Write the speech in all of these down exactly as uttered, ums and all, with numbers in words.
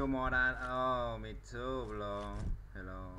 too, Morad. Oh, me too, bro. Hello.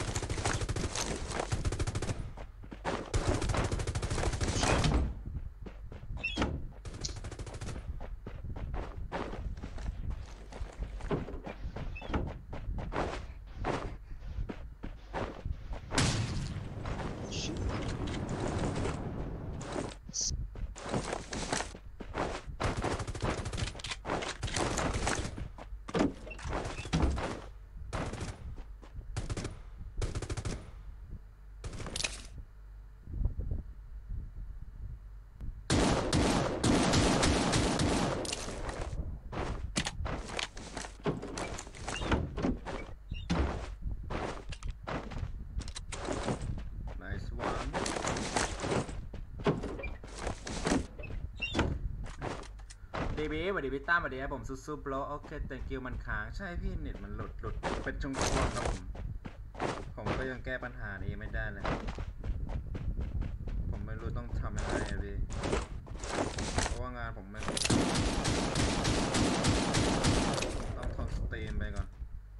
ดีบีสวัสดีพี่ตั้มสวัสดีครับผมสู้ๆโปรโอเคแต่คิวมันค้างใช่พี่เน็ตมันหลุดหลุดเป็นช่วงๆครับผมผมก็ยังแก้ปัญหานี้ไม่ได้เลยผมไม่รู้ต้องทำยังไงพี่เพราะว่างานผมไม่ต้องทนสตรีมไปก่อน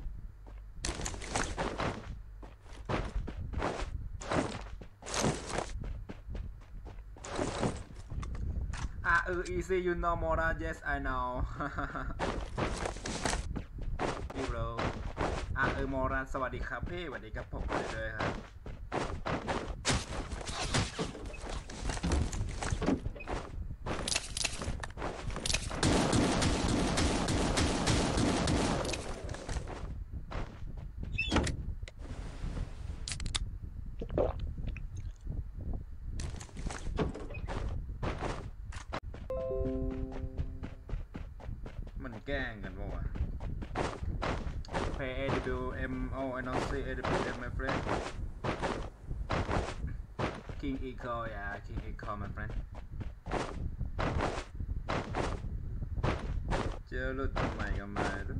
อ่ะเออ easy you know Morad yes I know พี่โบรอ่ะเออ Morad สวัสดีครับพี่สวัสดีครับผมเลยครับมันแกล้งกันป่าวะ Play เอ ดับเบิลยู เอ็ม oh I don't see เอ ดับเบิลยู เอ็ม my friend King Eagle yeah King Eagle my friend เจอรถทำไมกันมาดู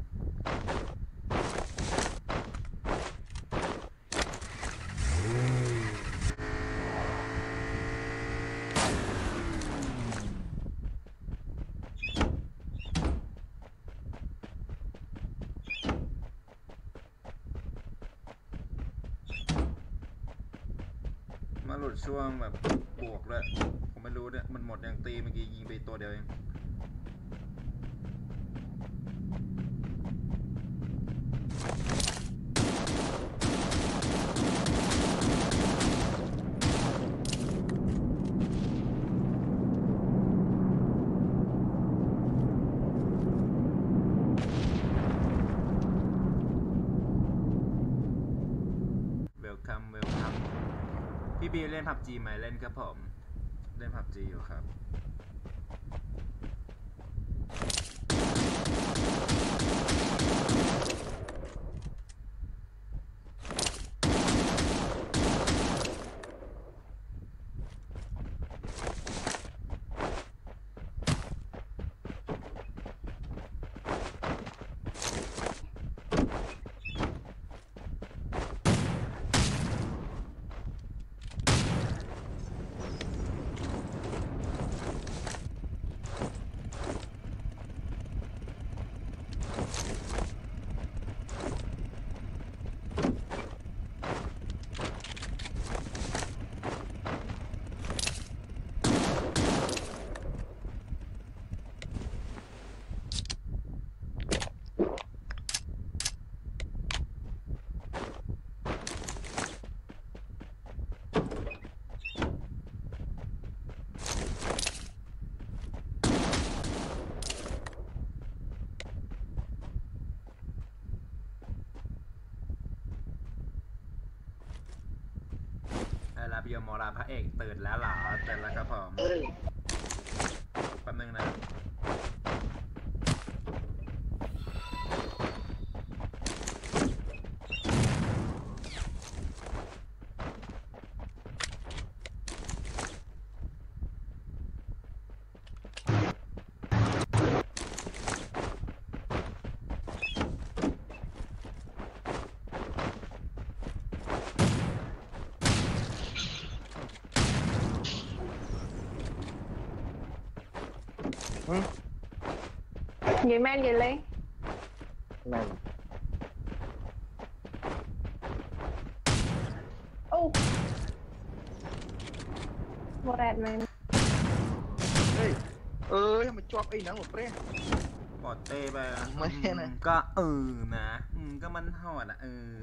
มาหลุดช่วงแบบบวกเลยผมไม่รู้เนี่ยมันหมดยังตีเมื่อกี้ยิงไปตัวเดียวเองเวลคัมเวลคัมพี่บีเล่นพับจีไหมเล่นครับผมเล่นพับจีอยู่ครับรับยมมอราพระเอกตื่นแล้วเหรอตื่นแล้วครับผมแป๊บนึงนะ Vậy man vậy Ly này ô Morad man ê ơi mà chọc ấy nắng một pre ปอดเต้ไปไม่นะก็เออนะก็มันหอดอ่ะเออ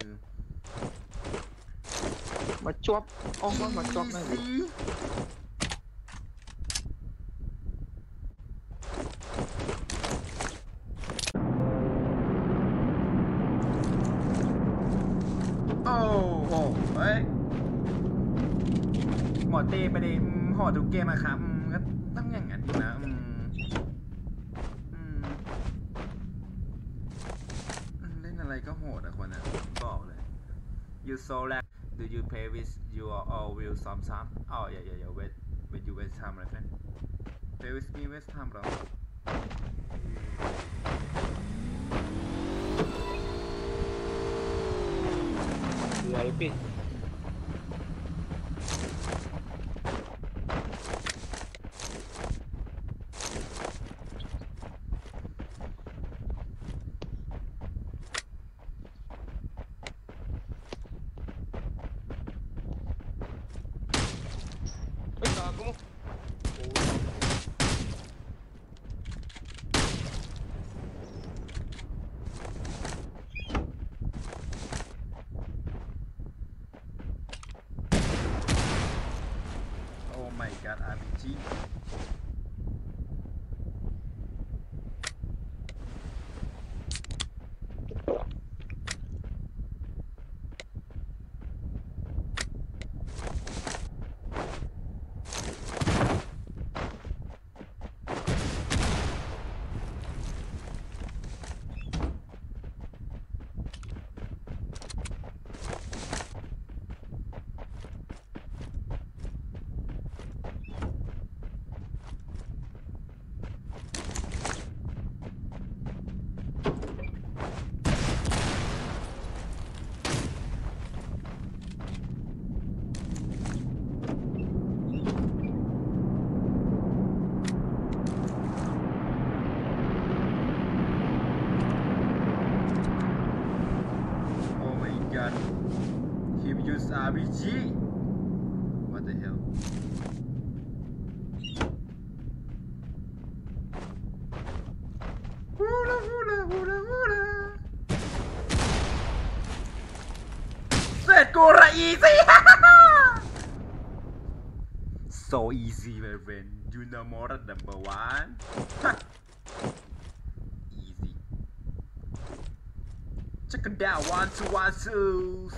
mà chọc ông con mà chọc này gì โอ้โหเฮ้ยหมอเต้ไปดิหอดทุกเกมอะครับก็ต้องอย่างนั้นอยู่นะอืมอืมเล่นอะไรก็โหดอะคนอะบอกเลย you so lag do you play with your all will some some oh yeah yeah yeah wait wait you wait time my friend play with me wait time bro G Y R O Ep Ôi trời, có một oh my god R P G him use R P G what the hell hula hula hula hula set go right easy so easy my friend you know more than number one easy check it down one two one two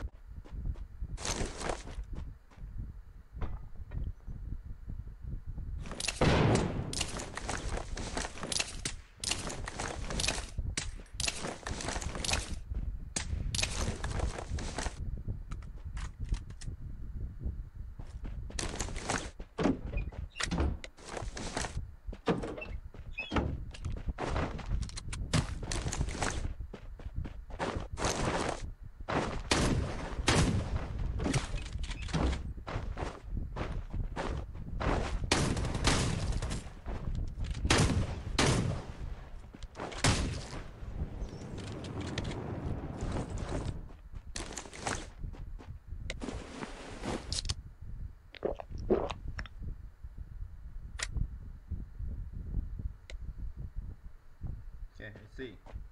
Okay, I see.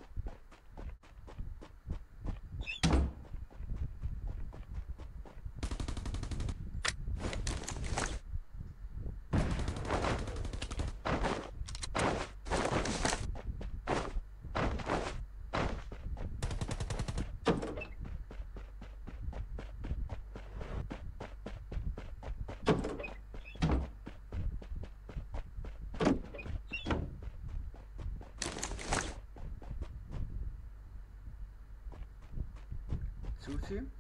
Shoot him.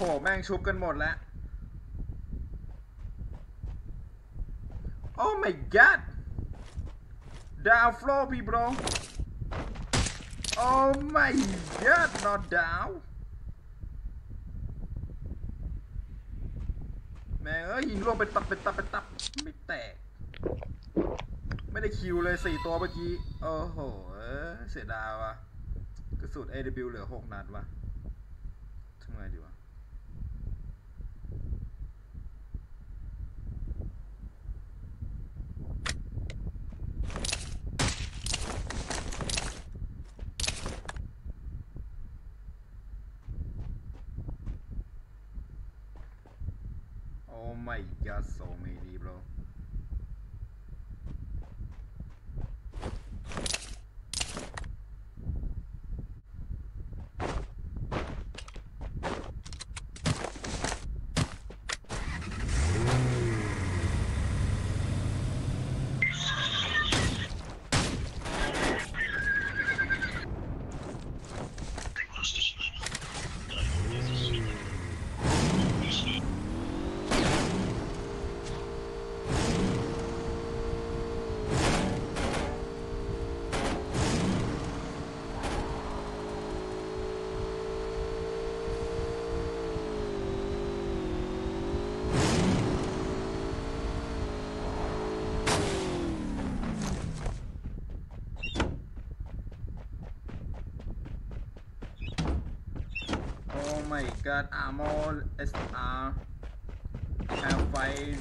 แม่งชุบกันหมดแล้ว Oh my god down floor people Oh my god not down แม่งเอ้ยยิงรวมเป็นตับเป็นตับเป็นตับไม่แตกไม่ได้คิวเลยสี่ตัวเมื่อกี้โอ้โหเสียดายว่ะกระสุน เอ ดับเบิลยู เหลือหกนัดว่ะทำไงดีวะOh my god so many bro Oh my god armor S R have five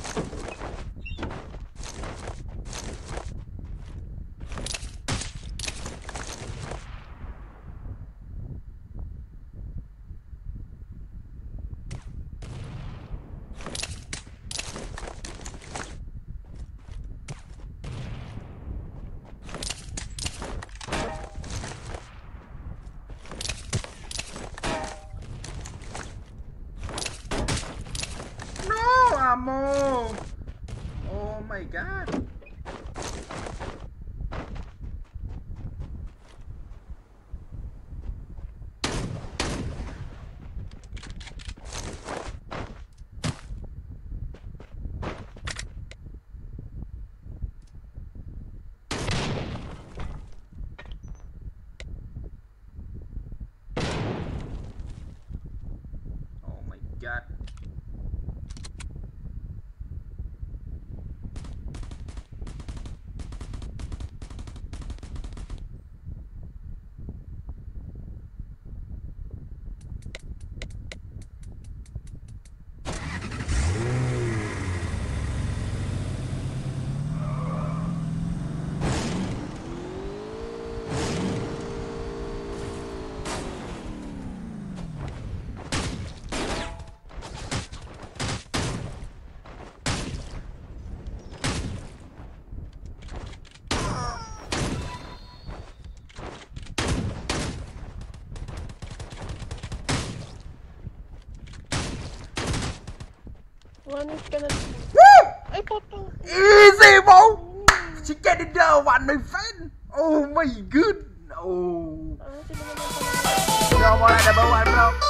ammo Oh my god Oh my god One is gonna. Woo! I got them. Easy bro She get it done one my friend Oh my god Oh Ah, sino naman pala? Yo Morad number one bro